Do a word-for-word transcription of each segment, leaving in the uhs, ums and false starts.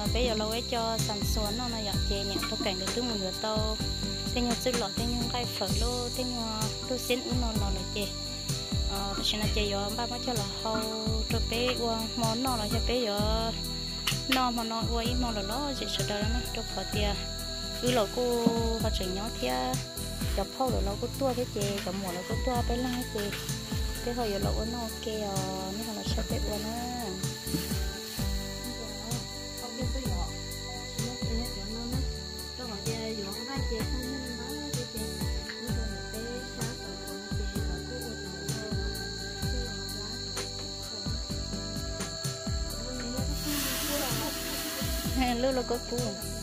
bây giờ lâu ấy cho sản xuất nó là giặt chè nhẹ tôi cảnh được thứ mùi tao thế nhưng xưa lọ thế nhưng cái phở lô thế nhưng tôi xin uống nó nó là chè ờ tôi xin là chè giờ ba má cho là hậu cho bé uống món nó là cho bé giờ nó mà nó uống ít món là nó chỉ sợ đó nó cho khỏi tiền cứ là cô họ chỉ nhớ thia chọc phao rồi nó có tua thế chè chọc mỏ nó có tua bé lăng chè thế hồi giờ nó uống nó ok à nó là sao bé uống á lúc nó có cú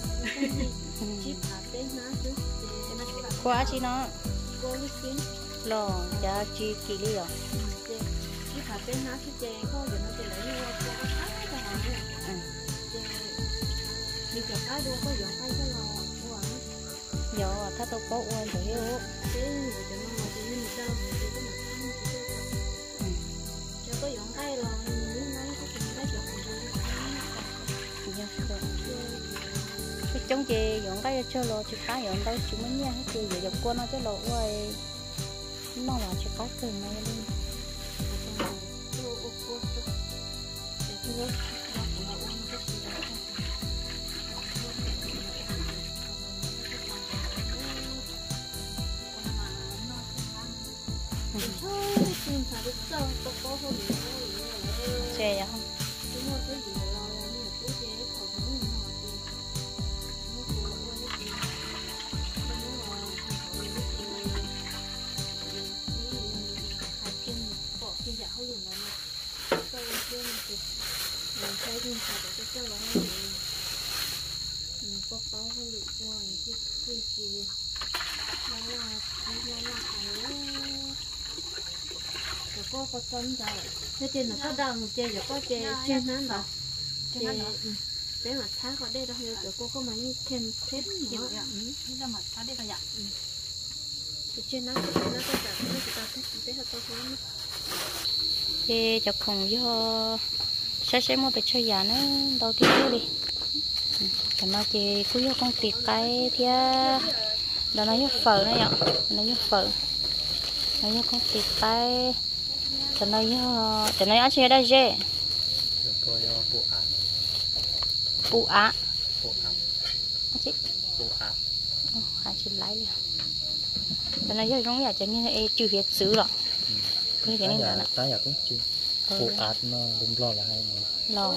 quá chi nó lò giá chi kỳ đi à chỉ phải bên nó chứ chè có giờ nó chè lấy nhau cho nó khác cái hàng này đi chợ cá đua có dọn cái cái lò của anh giờถ้าตัวโป๊ะวันเดียว thế rồi cho nó ngồi trên mình đâu mình có mặt ăn cho có dọn cái lò những cái có từng cái dọn cái chống chè dọn cái cho lò chụp cá dọn đâu chúng mới nha chè giờ dọn qua nó cho lò quay nó là chụp cá từ này đi chè không có bao nhiêu lượng ngoài cái cái gì nó là nó là cái có có chân rồi thế trên là có đằng trên rồi có trên trên nó rồi trên để mà tháo vào đây đâu rồi cô có mấy thêm thêm nữa thế là mà tháo đây là vậy trên nó nó có cả nó chỉ ta thế là to hơn thì cho cùng do sẽ sẽ mua về cho già nó đầu tiên đi cho nó chỉ cứ vô công ty cái thì đó nó vô phở này nhở nó vô phở nó vô công ty cái cho nó vô cho nó ăn chơi đây chứ phụ á phụ á chị phụ á hai chị lấy đi cho nó vô giống như cho nên là trừ hết xứ rồi cái cái này là tái giờ cũng chưa phụ á nó đúng lo là hay lò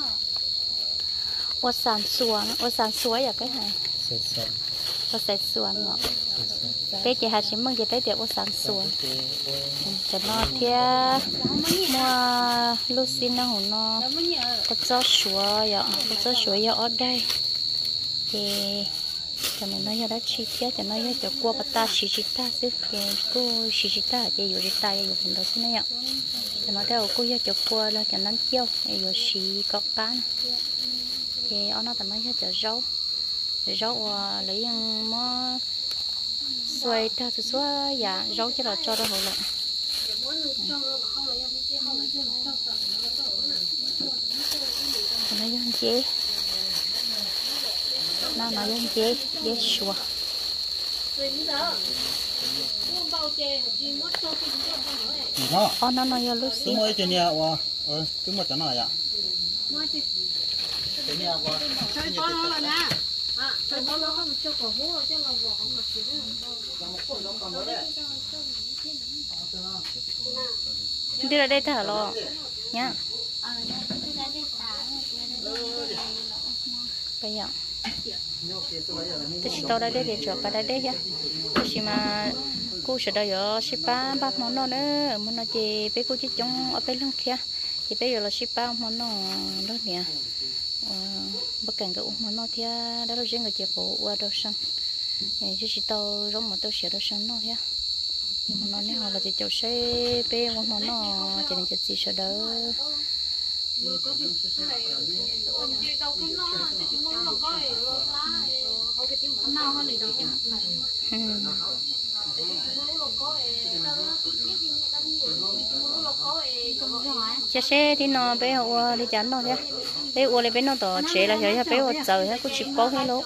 ô sàn xuồng ô sàn suối à cái này ô sàn xuồng ngọ bé chị hạt xem măng chị bé tiệp ô sàn xuồng cho nó thia mua lucin nó hồn nó có gió sủa vậy có gió sủa vậy ở đây thì cho nên nó giờ đã chi tiết cho nó giờ cho qua bắt ta xí xí ta xí cái cô xí xí ta thì dùng ta dùng phần đó xí này ạ cho nó theo cô giờ cho qua là cho nó chiêu dùng xí có cá thì ở nó tầm nó cho rau rau lấy mó xoay ta từ xóa dạ rau cho nó cho nó hậu lại nó dân chế nó nó dân chế dễ sủa ờ nó nó vô lúc xí mới trên nhà qua ờ cứ một chỗ nào vậy chơi con nó là nha à chơi con nó không cho cổ hú cho nó vỏ không có chuyện đi ra đây thả lò nhá bây giờ tôi chỉ tao đây để chọn cái đây nhá tôi chỉ mà cô sẽ đợi ở ship ba ba món đó nữa món nó chỉ bé cô chỉ trong ở bên lưng kia thì bây giờ là ship ba món nó đó nè bất cảnh cái món nó thì đó là riêng người chị phụ qua đâu sang chứ chỉ tao giống mà tao sửa đâu sang nó nhá món nó nếu là chị chọn xe bé món nó chỉ nên chị sửa đỡ chia sẻ thì nó bé họ đi chán nó thế bé uo lấy bé nó tổ chế là cho bé uo giờ hết cũng chỉ có hết luôn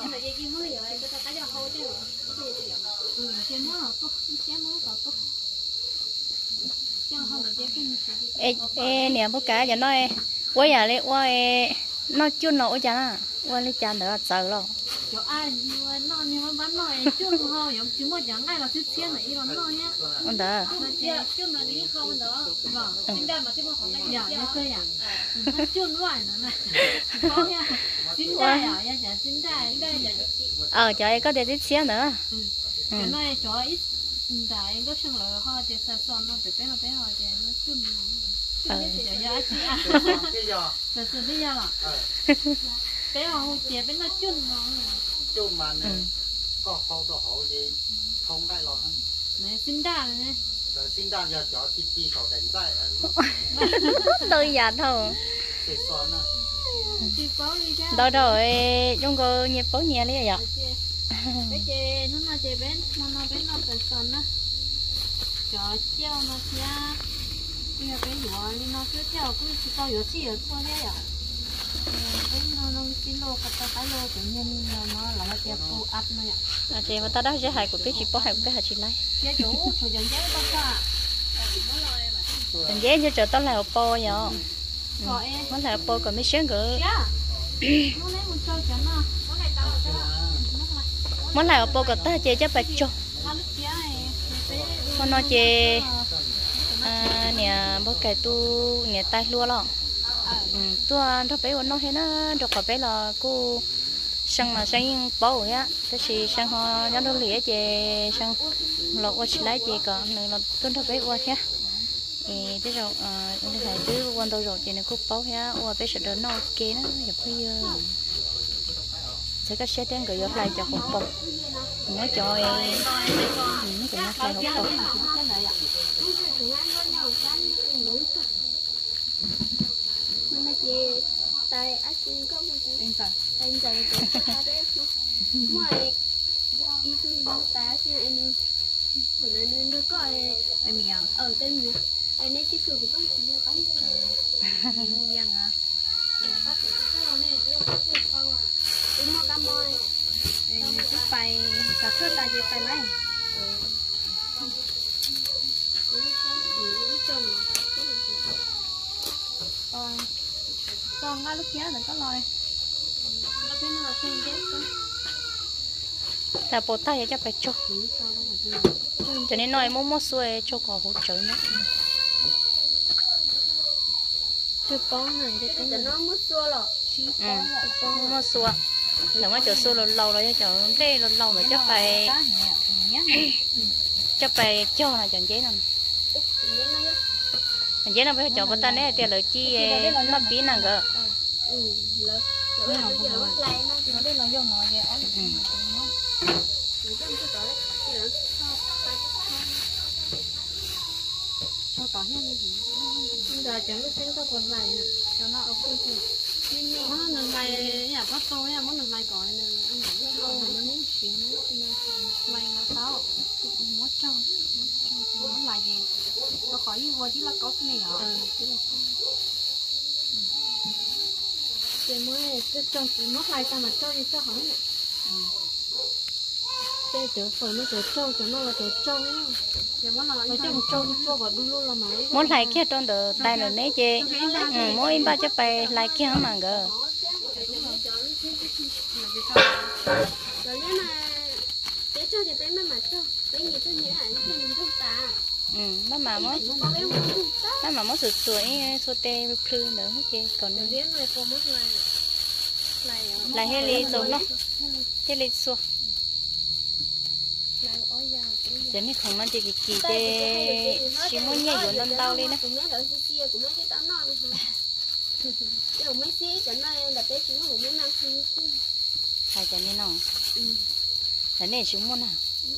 ê ê nè bố cá giờ nói quay nhà lấy uo nó chưa nổi chả uo lấy chả nữa giờ rồi chỗ ai nó nhưng mà bán nói chưa thôi giống chỉ một dạng ngay là thứ thiên này nó nói nhá con đó chưa là đi không đó vâng xin ra mà cái một cái nhà nó chơi à nó chưa loại nữa này có nha xin ra à ya chả xin ra ờ cho em có để tiếp xíu nữa cái này cho ít đại có xong rồi họ chỉ sẽ son nó bị bé nó bé họ chỉ nó chưa ờ giờ chị à giờ sự bây giờ à bé họ chỉ bé nó chưa nó chứ mà này có khâu đồ hậu gì không cái lo hơn này xin ra rồi này rồi xin ra giờ cho tí tí khẩu đánh tay tôi già thôi để xoắn à đâu rồi trong cô nhịp bố nhà lấy vậy cái chè nó là chè bén nó nó bén nó phải son á cho treo nó kia bây giờ cái nhỏ nó cứ theo cứ chỉ có yếu chỉ ở thôi đấy à cái nó nó xin lô cái cái lô tự nhiên nó là nó chè phụ áp nó ạ à chị mà ta đó sẽ hại của cái chị bố hại của cái hại chị lấy cái chủ chủ dân giấy bao xa dân giấy như chờ tao lại op po vậy nó lại op còn mấy sáng cửa món lại op còn ta chơi chắc phải cho món nó chơi à nè bố cái tu nè tay luôn lo tôi nó bé nó hay nó được có bé là cô sang mà sang bao á thế thì sang họ nó đâu lẽ chơi sang lọt qua chỉ lấy chơi còn nữa là tôi nó bé qua thế thì thế rồi tôi thấy cứ quan đầu rồi chơi này cũng bao á qua bé sẽ đỡ nó ok nó nhập bây giờ sẽ có xe đến rồi lại cho hộp bông nó cho nó cũng nó lại hộp bông tại anh có một cái anh dạy cho ta đấy ngoài đi xuống bao tá chứ anh hồi nãy nên đâu có em miệng ở tên gì anh ấy chỉ cười của con chỉ mua cắn mua miệng à đi mua cam môi cứ phải cả thớt là gì phải lấy còn còn ngay lúc kia đừng có lòi cái nào xinh chết là bộ tay cho phải cho cho nên nói mua mua xuôi cho có hỗ trợ nữa chưa có này cho nó mất xua rồi ừ mua xuôi là mà chờ xuôi lâu lâu rồi chờ đây lâu lâu rồi chắc phải chắc phải cho là chẳng giấy nào chẳng giấy nào phải cho bọn ta này tiền lợi chi nó bí nào cơ ừ lợi lợi nó giờ nó lại nó đây là dùng nó vậy cho tỏ nha giờ chẳng nó sẽ có còn lại cho nó ở khu vực nó nâng lại nhà bắt tôi nha muốn nâng lại gọi nè anh bảo nó nó muốn chuyển lại nó tao muốn trong muốn lại gì nó khỏi gì qua chỉ là có cái này hả chị mới cái trong chị mất lại sao mà cho đi sao hỏi nè cái chỗ phở nó chỗ trâu chỗ nó là chỗ trâu á ở trong trâu đi qua và đun luôn là mà muốn lại kia trong đó tay nó nấy chứ ừ mỗi em ba cho phải lại kia mà cơ rồi nếu mà cái trâu thì bé mà trâu cái gì tôi nghĩ là cái mình không ta ừ nó mà mất nó mà mất sụt sụi sụt tê phư nữa chứ còn lại hay đi rồi nó thế đi xua giờ này không ăn chỉ cái gì thế chỉ muốn nhảy vô lên tàu đi nè giờ mấy xí cho nên là bé chúng nó muốn ăn gì hay cho nên nó cái này chúng muốn nào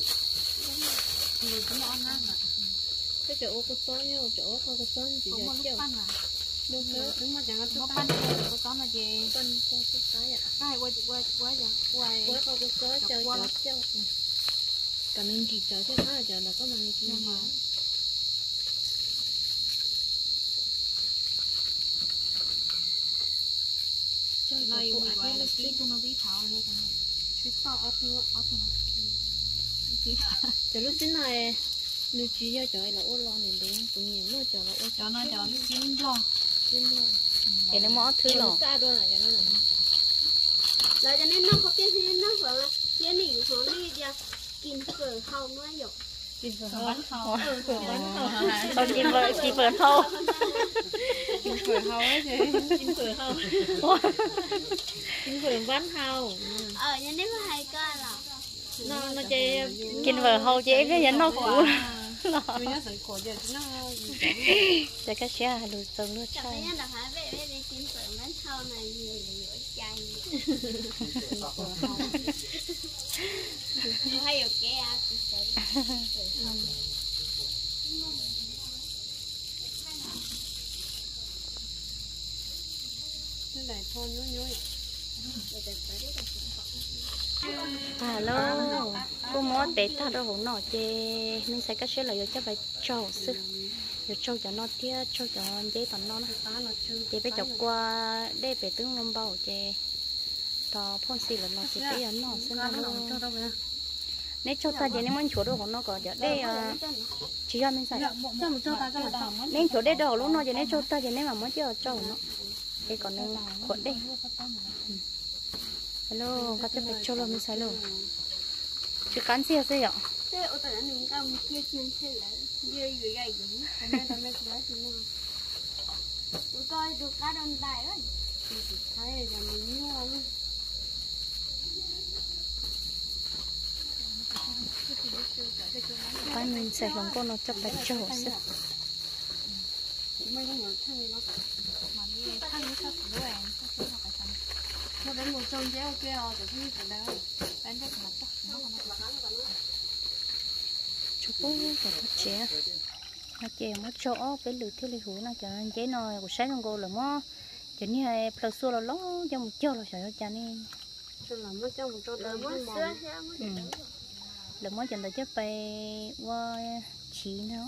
cái chỗ có số nhau chỗ không có số chỉ là chỗ đúng rồi đúng mà chẳng có pan có số là gì pan có cái à ai quay quay quay vậy quay quay không có số chờ chờ chờ cả mình chỉ chờ thế nào chờ là có mình chỉ mà này dùng cái là tí cho nó bí thảo như thế này chút to ớt nữa ớt nữa cho lúc xin này nếu chỉ cho trời là ô lo này đúng tự nhiên nó cho nó ô cho nó cho nó chín lo chín lo để nó mót thứ lò xa đôi này cho nó là là cho nên nó có cái gì nó phải cái này của nó đi ra kinh phở hầu nó rồi kinh phở bánh hầu không kinh phở kinh phở hầu kinh phở hầu ấy chứ kinh phở hầu kinh phở bánh hầu ờ nhưng nếu mà hay coi là nó nó chơi kinh phở hầu chế cái gì nó cũ tôi nhớ sự cổ giờ nó để cái xe đồ từng nó chắc chơi là nó phải về về đi kinh phở bánh hầu này gì là chay hay ok à cái này thôi nhối nhối hello cô mót bé ta đâu hổ nọ chê mình sẽ cách sẽ là cho bài trâu sư giờ trâu cho nó tia trâu cho dễ tận nó chê bé chọc qua để bé tướng lông bao chê to phong xì là nó sẽ bé nó sẽ nó nếu cho ta vậy nếu mình chỗ đâu của nó có giờ đây chỉ cho mình xài nên chỗ đây đâu lúc nó vậy nếu cho ta vậy nếu mà mới chơi trâu nó đây còn nên cuộn đây hello các cháu phải cho lo mình xài luôn chứ cắn xe xe ạ thế ở tại mình cầm kia trên thế là dưới dưới gầy đúng không nên tao lấy cái gì nữa tôi coi được cá đông đại rồi thấy là mình mua luôn cái mình sẽ lòng con nó cho phải cho xe mấy con nhỏ thân nó mà đi thân nó sắp đuôi nó đến một trong chéo kia rồi thì không phải đâu đánh cho mặt chắc chú bố phải bắt trẻ nó chè mất chỗ cái lưỡi thiếu lưỡi hú nó cho nên chế nó của sáng con cô là mó cho nên hay plus số là ló cho một chỗ là sợ cho nên cho là mất cho một chỗ là đỡ mất mất sữa là mó chẳng tới chấp bay qua chỉ nó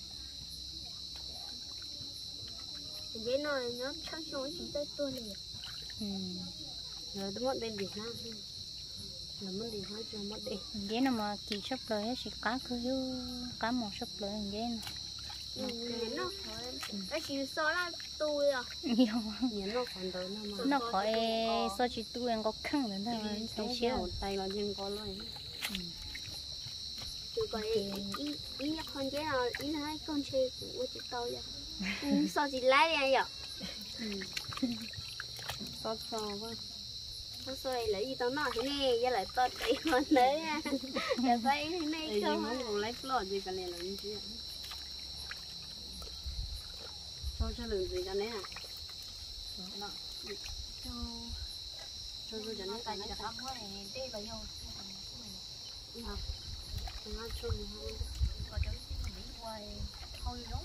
cái này nó chắc chắn chỉ tới tôi này rồi nó mất bên Việt Nam là mất đi hết cho mất đi dễ nào mà kỳ sắp lời hết chỉ cá cứ hiu cá mỏ sắp lời dễ nó cái chỉ số là tôi à nhiều nhớ nó còn tới nó mà nó khỏi sao chỉ tôi em có khăn nữa thôi thấy chưa tay là nhưng có luôn tôi coi ý ý con chế nào ý hai con chơi của chị tôi vậy sao chị lấy đi vậy có so quá sao rồi lấy gì tao nói thế này với lại taoตีcon nữa nha để phải thế này không muốn lấy lọ gì cả này là như thế cho cho lượng gì cả này à cho cho cho nó tay cho nó quá này đi vào nhau à nó cho nó có cho nó bị quay thôi nóng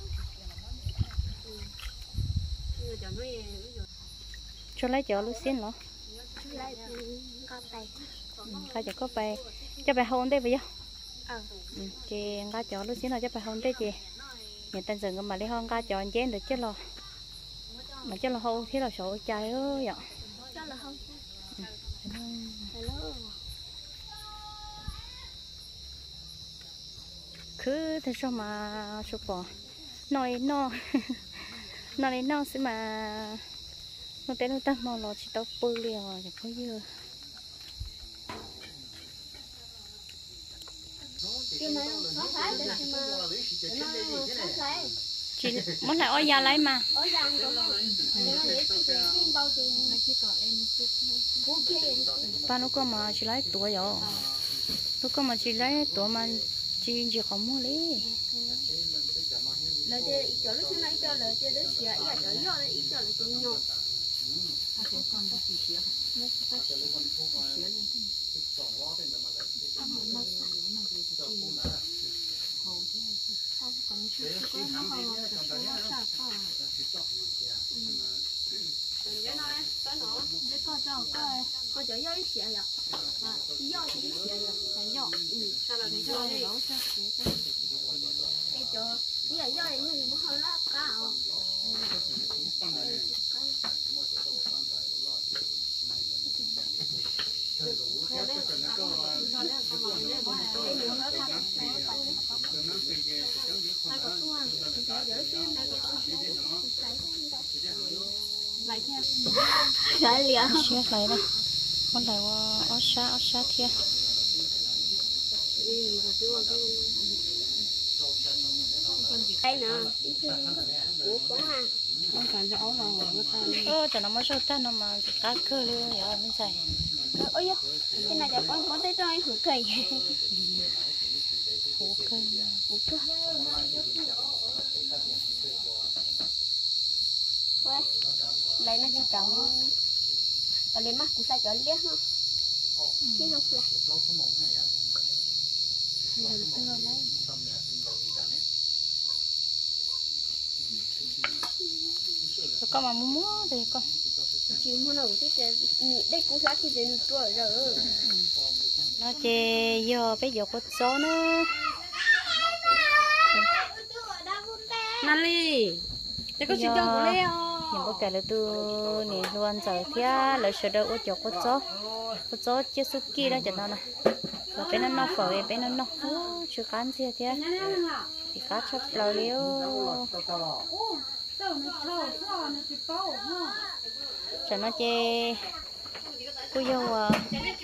cho lấy chợ lúc xin nó cái chợ có bài cho bài hôn đây bây giờ chị cái chợ lúc xin là cho bài hôn đây chị nhà tên dừng mà đi hôn cái chợ chén được chứ lo mà chứ là hôn thế là sổ trái ơi ạ cứ thế sao mà sụp bỏ nói no nó lấy nó sẽ mà nó tên nó ta màu nó chỉ tao bự liền rồi chẳng có gì chị muốn lại ôi già lấy mà ba nó có mà chỉ lấy tuổi rồi nó có mà chỉ lấy tuổi mà chị chỉ không mua lấy là chơi ít cho nó chơi này cho là chơi đấy xía ít cho nhỏ này ít cho là chơi nhỏ à cái con đó thì xía nó có xía lên xía lên thế à mà nó nó gì thì hầu thế không còn chút có nó hầu là nó sao có cái này cái nó để con cho coi con chơi nhỏ ít xía vậy à nhỏ thì ít xía vậy cái nhỏ ừ sao là cái cho nhỏ để này nấu cho cái chỗ bây giờ nhỏ này như mà hơi nó cao Lại liền. Chia lại đây. Con lại qua ở xa ở xa thiệt. Đây nè. Ủa có ha. Không phải cho áo nào người ta. Ơ, cho nó mới sốt ta nó mà cá cơ luôn rồi mình xài. Ôi da. Cái này là con có tới cho anh hủ cây. Hủ cây. Hủ cây. Ôi. Đây nó chỉ trồng. Ở đây mắt cũng sai cho liếc không? Chứ không là. Con mà muốn mua thì con. Chỉ muốn nào thì đây cũng là cái gì tuổi rồi. Nó chê do bây giờ có gió nữa. Nali. Thế có chuyện đâu có leo. Nhưng có cái là từ nè luôn giờ thì là sợ đâu có chỗ có gió. Có gió chia suki đó cho nó nè. Rồi bên nó nó phở bên nó nó chưa cán gì thế. Thì cá chop lẩu liêu. Cho nó chê cô dâu à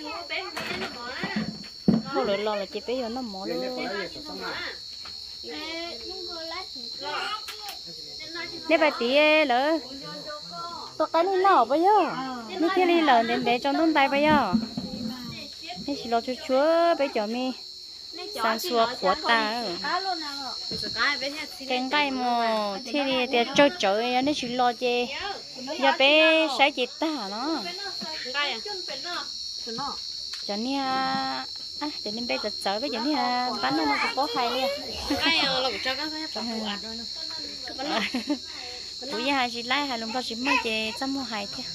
không lỡ lo là chị bé giờ nó mỏ luôn nếu bà tí lỡ tôi cái này nọ bây giờ nếu kia đi lỡ đến bé trong đôn tay bây giờ nếu chỉ lo cho chúa bé cho mi sản xuất của ta cái cái mà thì đi chơi chơi nếu chỉ lo chê giờ bé sẽ chị ta nó cho nên à cho nên bé giật sợi với cho nên bán nó nó có hay liền bây giờ hai chị lấy hai lồng tao chỉ mới chê chăm mua hay thế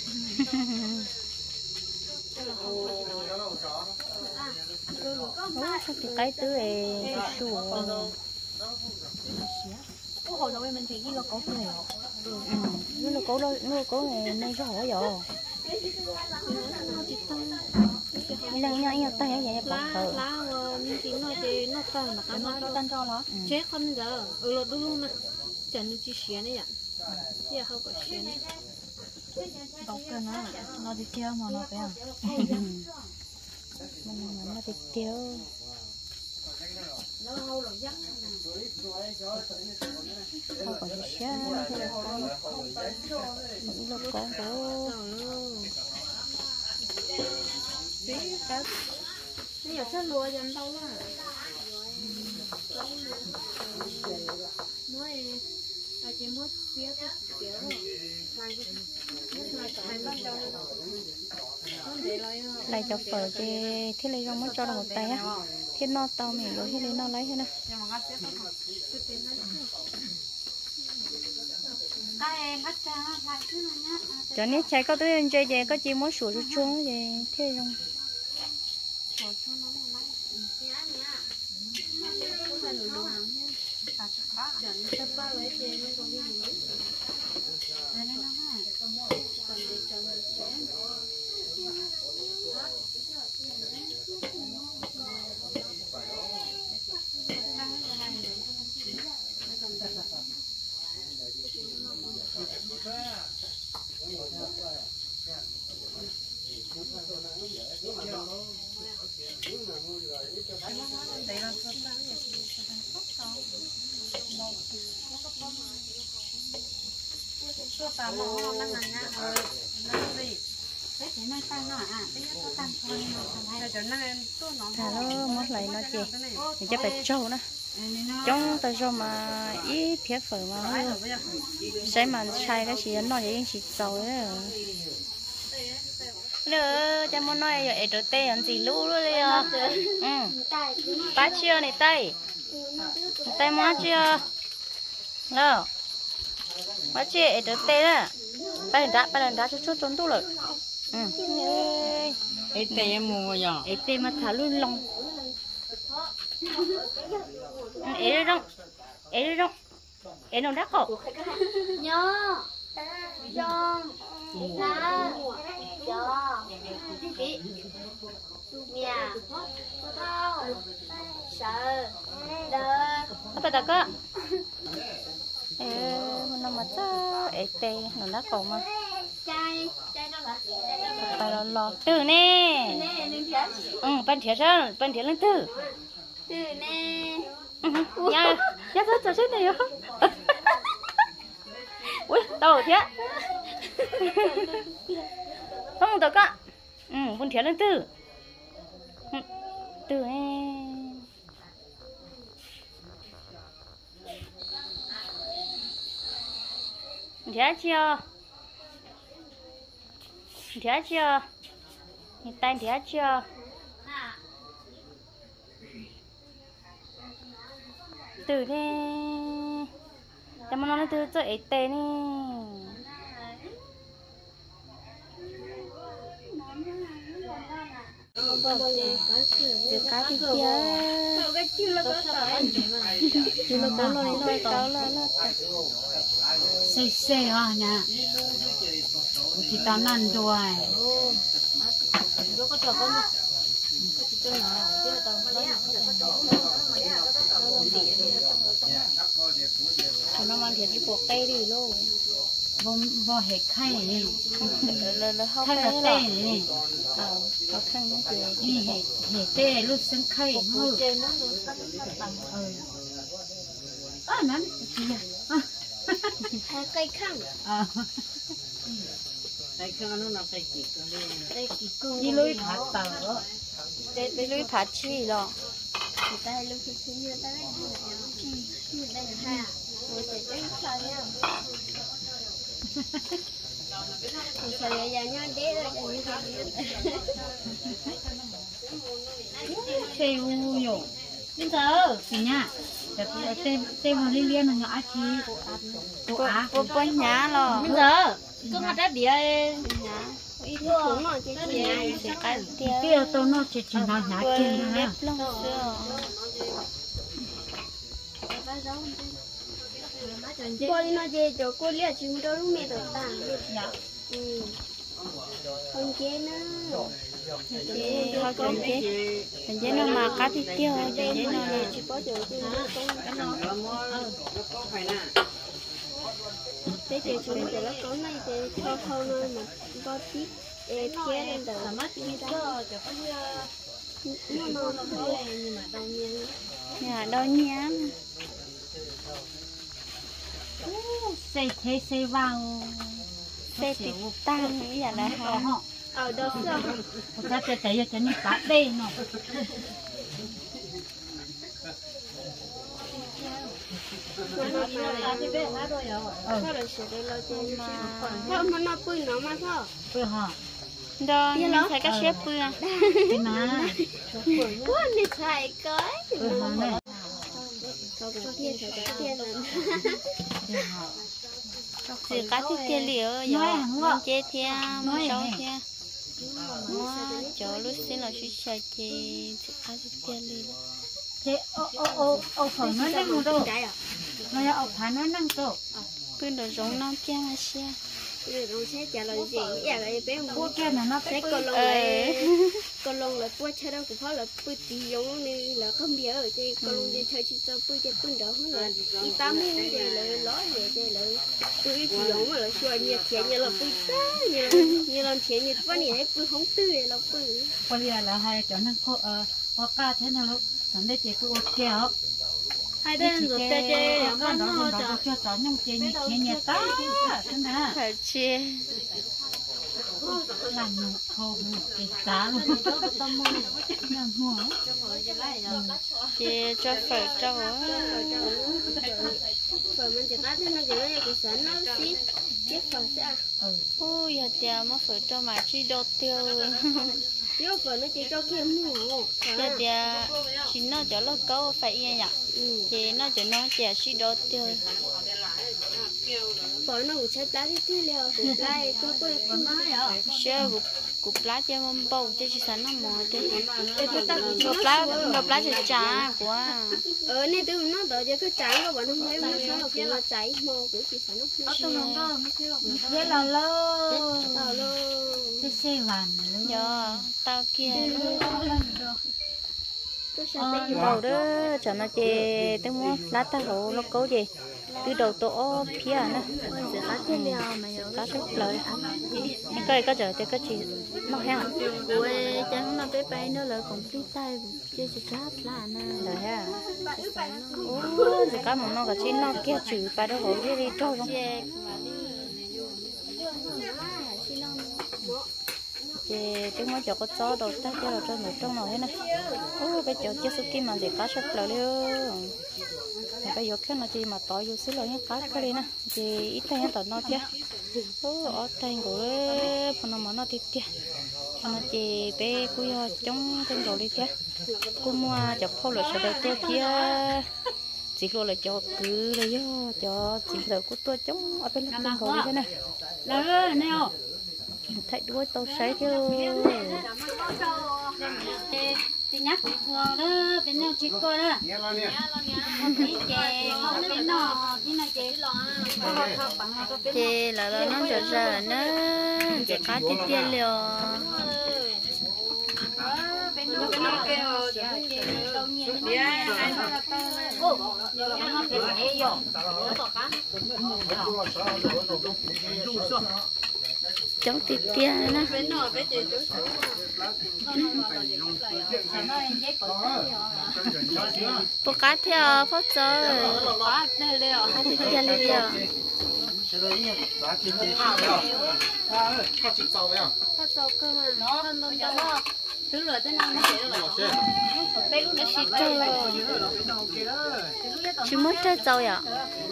thì cái tứ ấy sủi Cô hồi đầu mình thấy cái lô cốt này hả? Ừ, nó lô cốt đó, nó lô cốt này này rõ rồi. Mình đang nhảy nhảy tay vậy lá lá mình tính nói thì nó tan mà cái nó tan cho nó chết không giờ ừ lột đúng luôn mà chẳng được chỉ xé này ạ giờ không có xé này đọc cái nó nó đi tiêu mà nó phải à mình nó đi tiêu không có gì xé nó có đó bây giờ sẽ lùa dần đâu á nói là chỉ muốn phía cái kiểu lại cho phở thì thế lấy rong mới cho được một tay á thế nó tao mình rồi thế lấy nó lấy thế nào cho nên chạy có tới chơi về có chỉ muốn sủa chút chút về thế rong Hello, mất lại nó chị, mình chắc phải trâu nữa, trong tay trâu mà ít phía phở mà, sai mà sai cái gì nó vậy chỉ trâu ấy. Nữa, cho muốn nói vậy rồi tê ăn gì lú luôn đi à? Ừ, ba chia này tay, tay má chia, nào, ba chia rồi tê đó, ba lần đã, ba lần đã chút chút trốn tu rồi. Ừ. ấy tê mua giờ ấy tê mà thả luôn lòng ấy đây đâu ấy đây đâu ấy đâu đắt không nhớ John là cho đi mẹ có thao sợ đờ apa tak kak eh mana mata ete nona kau mah trai trai đó là trai đó là tay lo lo từ nè nè đừng chết ừ bên thiệt sao bên thiệt lên từ từ nè nha nha thôi cho chết này rồi ui tao thiệt không được kak ừ bên thiệt lên từ từ nè thiệt chưa thiệt chưa你带thiệt chưa từ đi cho mà nó từ cho ít tên đi từ cá thì kia từ nó có lôi lôi có lôi lôi xê xê ha nha chỉ tao năn rồi nó mang thiệt đi buộc tay đi luôn vô vô hệ khay này là là không khay là phải tê là này ờ nó khăn nó cười đi hệ hệ tê lúc sinh khay mưa ừ à nắn gì à hai cây khăn à cái cái nó là cái gì cái đi lối thả tờ đi lưới thả chi rồi người ta lúc khi sinh như ta đấy như đây là ha người sẽ chơi chơi nha thì sao giờ giờ nhau đế rồi giờ như thế tê u yo bây giờ thì nhá tê tê vào liên liên là nhỏ chi cô cô bơi nhá rồi bây giờ có mặt đất địa ít xuống rồi chứ gì sẽ ăn tiêu kia tôi nó chỉ chỉ nó nhá kia bếp ha lông xưa cô đi nói gì cho cô liệt chúng tôi lúc mẹ được tặng ừ con kia nữa thì họ chọn chế chọn chế nó mà cá thì tiêu chọn chế nó là chỉ có chỗ chứ cái nó có phải nè thế thì chúng tôi nó có này thì không không nơi mà có tiếp phía lên đầu nhưng mà nó nhưng mà đau nhiên nhà đôi nhám xây thế xây vào xe thì tăng như vậy là ha ở đâu sao ta sẽ thấy cho nên cá đây nó sao lại sửa đây lo chơi mà không mà nó bự nó mà sao vừa hả đó nhưng thấy các chef bự mà quá đi thay cái vừa hả này có cái tiền phải cái tiền là từ cá thì tiêu liều giờ mình chế thêm sâu thêm mua chỗ lúc xin là suy sạch thì cá thì tiêu liều thế ô ô ô ô phải nói năng đâu nó là ô phải nói năng đâu bên đồ giống nó kia mà xe rồi nó sẽ trả lời gì giờ lại bé cô kia là nó thấy con lông lại con lông lại bữa chơi đâu cũng phải là bữa tí giống như là không biết ở đây con lông đi chơi chỉ cho bữa chơi bữa đó hơn là đi tám mươi thì là lói về đây là bữa chỉ giống mà là xua nhiệt tiền như là bữa ta như là như là tiền như vẫn như thế bữa không tươi là bữa bây giờ là hai chỗ năng cô ờ hoa ca thế nào lúc còn đây chỉ cứ ô kéo hai đứa rồi tê tê nó đó đó cho cháu nhung kia như kia như ta thế nào phải chia làm nhung khô cái giá luôn làm mua chia cho phải cho rồi mình chỉ có thế nó chỉ nó chỉ sẵn nó xí chiếc phần sẽ ôi giờ tiền mà phải cho mà chi đồ tiêu nếu phần nó chỉ cho kia mua giờ tiền chỉ nó cho nó câu phải yên nhỉ thì nó cho nó chỉ chi đồ tiêu phần nó cũng sẽ đá đi tiêu liều cũng lại cho cô con nói rồi sure cục lá cho mâm bầu cho chị sáng nó mò thế cục lá cục lá cho trà quá ờ nên từ nó đợi cho cái trái của bọn nó thấy nó nó là nó cháy mò của chị sáng nó thế là lơ tao lơ thế xe vàng nữa giờ tao kia tôi sao bé bầu đó cho nó chè tới mua lá tao hộ nó cố gì từ đầu tổ phía nữa sẽ cá thế nào mà giờ cá sấu lời anh coi có giờ thì có chị nó heo quê chẳng nó bé bé nó lại còn phí tay chơi chỉ cáp là nè rồi ha ô thì cá mà nó có chín nó kia chữ phải đâu hộ đi đi trôi không chị tiếng nói cho có chó đầu ta cho là trong một trong nào hết này ô cái chỗ chiếc suki mà để cá sấu lời luôn cái yếu cái nó chỉ mà tỏi vô xíu rồi nhá cá cái đi nè chị ít tay hết tỏi nó chứ ô ở tay của đấy phần nào mà nó thịt chứ nó chỉ bé cúi chống tên đồ đi chứ cô mua chọc phô rồi sẽ được tiêu kia chỉ luôn là cho cứ rồi yo cho chỉ giờ của tôi chống ở bên bên đồ đi thế này là nè thấy đuôi tao sấy chứ thì nhắc thì vừa đó bên nhau chỉ coi đó tí chè bên nó tí nó chè chè là là nó trở ra nó chè cá thịt tiền liều bên nó bên nó kêu chè đâu nhiều ô nó cái gì vậy chống thịt tiền nè bộ cá theo phát cho cá thịt tiền liều phát cho cơ mà nó thứ rồi tới năm nó sẽ là bé lúc nó xịt chỉ muốn chơi trâu à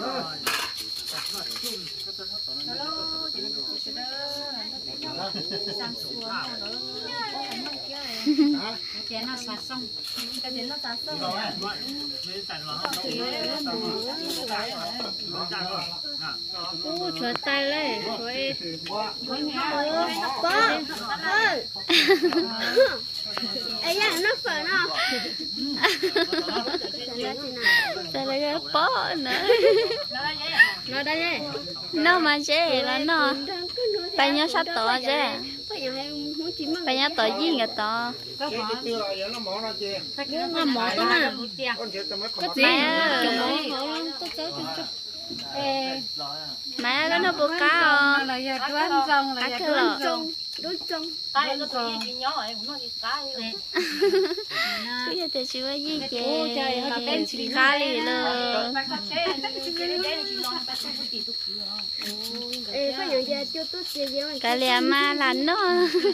chè nó sạch xong cái chè nó sạch xong ô trời tay lên trời có ơi ấy à nó phở nó tay lấy cái bó nữa nó đây đây nó mà chế là nó bây nhớ sát tỏ chứ bây nhớ tỏ gì người ta Chị cái tiêu là giờ nó mỏ ra chị. nó mỏ tôi nè Con chị tao mới cái gì mẹ có nó bù cá không là giờ đoán xong là cá giờ cơ đoán lợ xong đối trong cái nó tuổi gì nhỏ ấy cũng nói cái bây giờ thì chú ấy gì chứ trời ơi tên chị cá lì lợ ê phải nhận ra cho tôi chơi với mày cá lì mà là nó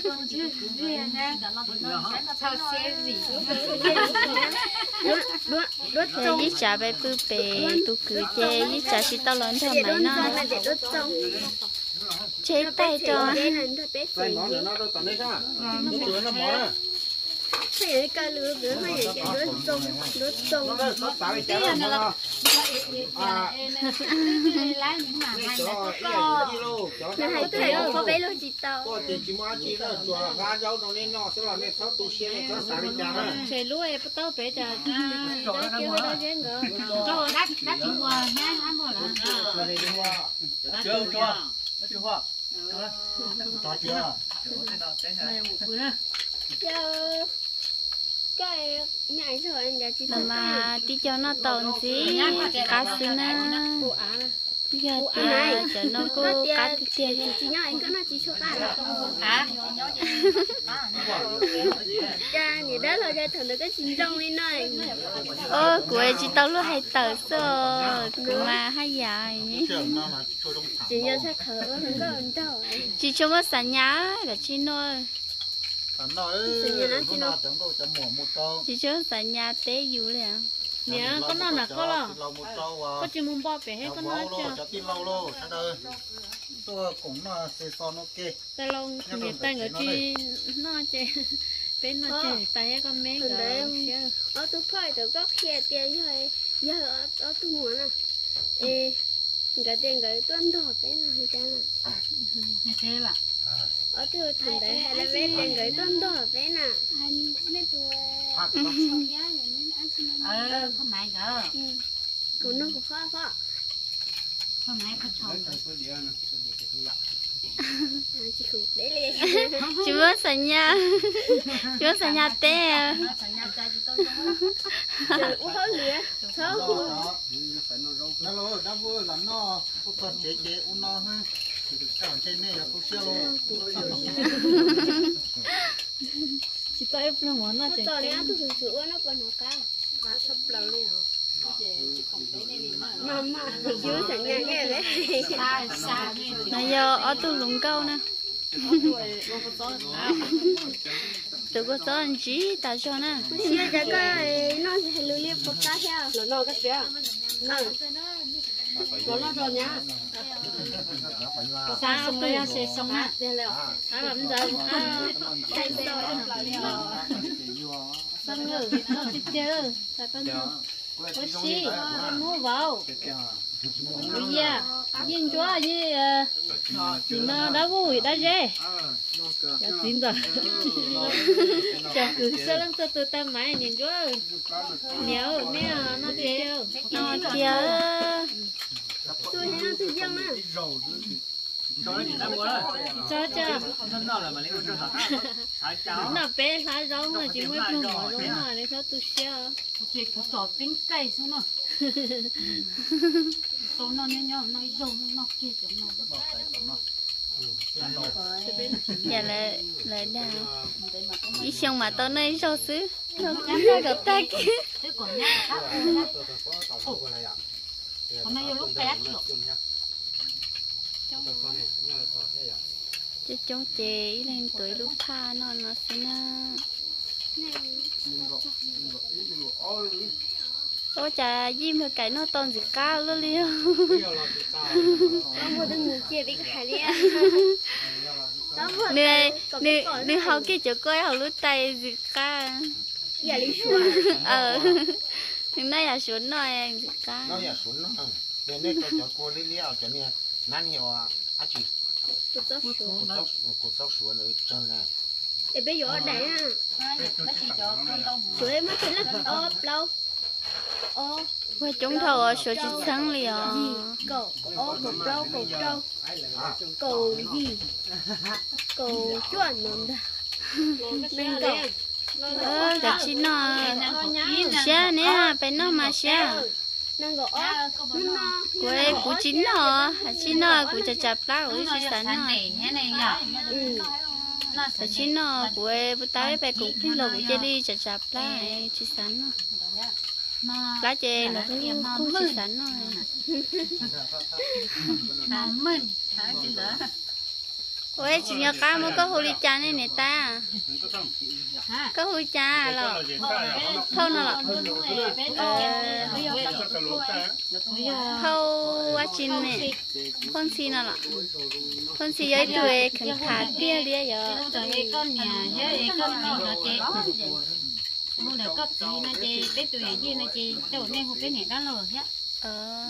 đối thì với chả bé bự bể tu cứ chơi với chả chỉ tao lớn theo mày nó đối trong chế tay cho đây là nó bé Đây gì mỏ là nó đâu tận đấy sao? Nó chữa nó mỏ á. phải nhận cái lừa bữa phải nhận cái đối trong đối trong Nó nó tạo cái chả nó. À. lái những mà Cái chỗ cái gì luôn. nó hay thấy có bé luôn chị tao Có tiền chỉ mua chi nó chùa ra dấu nó nên nó sẽ là nên sáu tu xe nó xả đi chả đó. chơi lúa em tao bé chả đó kêu nó cái ngờ cho đắt đắt chịu qua nhá ăn mua là Rồi đi mua. Chưa chưa. Chưa hoa. Có chưa? Chờ cái nhảy thôi anh chị mà tí cho nó tồn gì cá xứ nè giờ thì cho nó cô cá thịt tiền chị nhớ anh có nói chị số ta hả cha nhỉ đó là cha thằng được cái xin trong đi này ơ của chị tao lúc hay tờ sơ mà hay dài chị nhớ sẽ thở không có ổn đâu chị cho mất sản nhá cả chị nói chị cho sản nhá té dữ liền nhớ có nó là có lo có chỉ muốn bỏ bé hay có nó chưa tôi cũng là xe son ok. tay lông thì tay người chi nó chơi bên nó chơi tay con mấy người ở tôi phải tôi có kia tiền rồi giờ ở ở tôi muốn à ê cái tiền cái tuần thọ bên nó hay chăng như thế là ở từ thằng đấy hay là bé lên gửi tôn đồ bé nè anh mấy tuổi ờ có mày gỡ cũng nó cũng khó khó có mày có chồng chị khủ đấy liền Chúa sẵn nha Chúa sẵn nha tê trời cũng hơi lửa sao nó lo đã vừa là nó có chế chế u nó ha cái trên này là cũng xưa luôn chị tay ép nó món nó có tờ nhá tôi thử sữa nó còn nó cao má sắp lâu lên hả mama chưa sẵn nhà cái đấy xa xa đi là do ở tu lùng câu nè tự có gió anh chỉ ta cho nè xưa giờ cái nó sẽ lưu liệp một cá theo nó nó cái bé nó nó rồi nhá xa xong rồi sẽ xong á à làm giờ à thành rồi xong rồi nó đi chơi tại con có gì mua vào bây giờ nhìn chúa như thì nó đã vui đã dễ đã tin rồi chẳng cứ sao lắm sao từ ta máy nhìn chúa nếu mẹ nó đi chơi nó chơi tôi thấy nó tự dưng á cho cho nó là mà lấy cho thả cháu nó bé lá rau mà chỉ mới phun mỏ rau mà để sao tôi xeo thì có sọ tính cây xuống nó tôi nó nên nhau nó dâu nó kia chỗ nó giờ là là đà đi xong mà tôi nói sao xứ nó cắn ra gặp ta kia thế còn nhá các ơi nhá còn nó lúc bé kiểu chứ chúng chị lên tuổi lúc tha nó nó sẽ na ôi chà diêm hơi cái nó toàn gì cao luôn liêu ông vừa đừng ngủ chia với cái này nè nè nè hậu kia chỗ coi hậu lúc tay gì ca giờ đi xuống ờ nay là xuống nói gì ca nó là xuống nó để nên cho cho cô lý liao cho nên nan hiểu à chị tụt tóc xuống cô tóc cô tóc xuống rồi chơi này để bây giờ ở đây à bác sĩ cho con tông xuống em mất cái lắc ốp lâu ô quay chúng thầu ở số chín sáng liền cầu ô cầu lâu cầu trâu cầu gì cầu chuẩn lắm đó nên cầu ờ cái chi nó xe nè ha phải nó mà xe năng cầu ốp nó quay cú chín nó chín nó cú chặt chặt lá cú chỉ sẵn nó thế này nhở cái chín nó quay bữa tới phải cũng đi lầu chơi đi chặt chặt lá chỉ sẵn nó lá chè nó cũng cũng chỉ sẵn nó mà mình hả chị đó ôi chị nhớ cá mới có hồ ly cha này nè ta có hồ ly cha là thâu nó là thâu quá chín nè con xì nó là con xì ấy tuổi khẩn thả tia lia giờ rồi con nhà với con gì là chị mua được cấp gì là chị bé tuổi gì là chị đầu nên học cái này đó rồi nhá ờ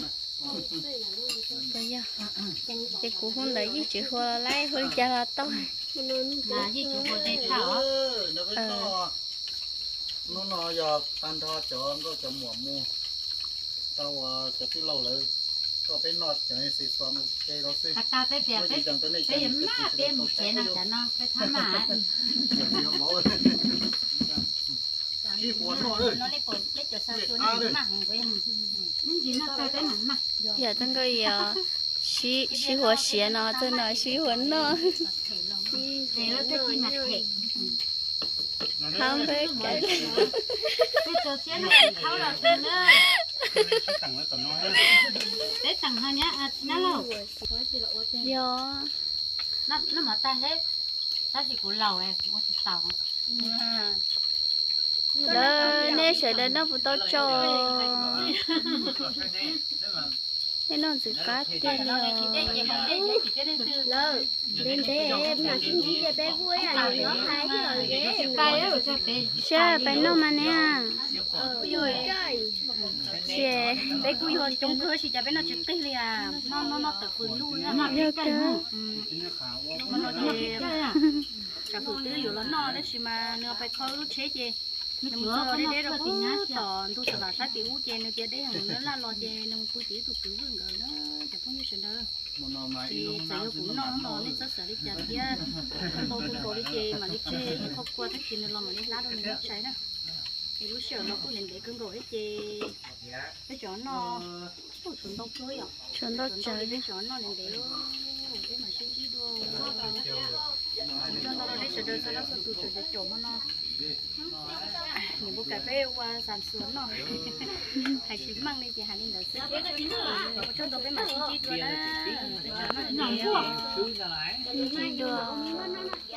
bây giờ chị cũng không để gì chịu hoa lấy hoa cha là tôi là gì chịu hoa để thảo nó phải to nó nó giờ tan thọ cho nó cho mùa mua tao cho tí lâu rồi có phải nọt cho nên xịt xoắn cái đó xí ta phải bẻ phải phải má bẻ một chén nào cho nó phải thắm mà khi cuốn nó đây nó lấy bột lấy cho sao xuống nó mặn với những gì nó phải cái mặn mặn giờ tăng cái xí xí hoa xía nó tên là xí hoa nó để nó tới chi mặt thịt không phải cái cái chỗ xía nó tháo là từ nữa để tặng hơn nhá nó lâu do nó nó mà ta thế ta chỉ của lầu này của tàu đó nên sợi đó nó phụ to cho nên nó chỉ cá tiền lơ đến thế em mà xin gì để bé vui à thì nó hay rồi ghế bay ở cho bé xe phải nó mà nè ờ vui chơi chị bé cùi hơn trong cơ chỉ cho bé nó trực tiếp liền à nó nó nó tập phun luôn á nó được cơ mà nó thì cả phụ tưอยู่แล้วนอนแล้วสิมาเนื้อไปคอยรู้เช็ดเจนมึงเจอได้ได้เราก็ตอนทุกสลาสักตีอู้เจนเจได้หังเนื้อละรอเจนมึงคุยตีถูกตื้อวิ่งกันเนาะจะพ้องยี่สิบเด้อ một nồi mà thì in phải cũng nó nó nên rất sợ đi chặt kia tôi cũng có đi chơi mà đi chơi không qua thích gì nên lo mà đi lá đâu mình đi chơi nữa thì lúc sợ nó cũng nên để cứng rồi hết chơi cái chó nó ôi chuẩn đâu chơi à chuẩn đâu chuẩn chơi cái chó nó nên để cái mà xí xí đua cho nó đi sợ đời sao nó cứ tụt tụt chó mà nó những bộ cà phê qua sàn xuống nó hay xí măng đi chị Hà Linh đỡ xí cho tôi cái mà xí xí đua đó cái chó nó Nóng quá. Chui ra lại. đi đùa